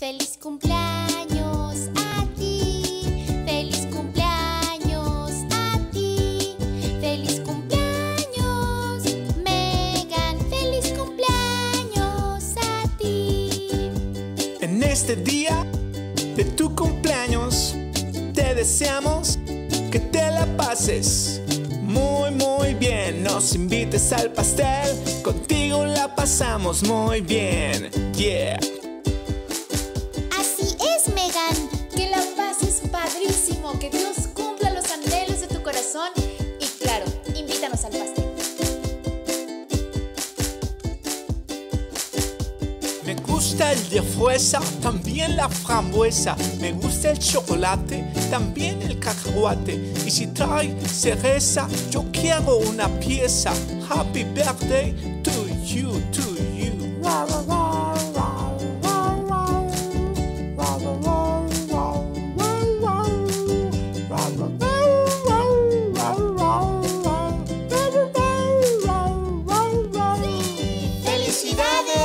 Feliz cumpleaños a ti, feliz cumpleaños a ti, feliz cumpleaños Megan, feliz cumpleaños a ti. En este día de tu cumpleaños te deseamos que te la pases muy bien. Nos invites al pastel, contigo la pasamos muy bien. Yeah. Así es, Megan. Que la pases padrísimo, que Dios cumpla los anhelos de tu corazón y claro, invítanos al pastel. Me gusta el de fresa, también la frambuesa. Me gusta el chocolate, también el cacahuate. Y si trae cereza, yo quiero una pieza. Happy birthday to you, to you. ¡Felicidades!